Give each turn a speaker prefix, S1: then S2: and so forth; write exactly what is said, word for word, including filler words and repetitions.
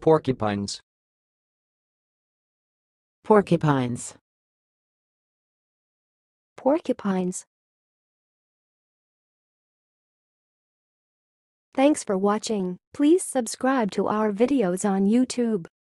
S1: Porcupines.
S2: Porcupines.
S3: Porcupines. Thanks for watching. Please subscribe to our videos on YouTube.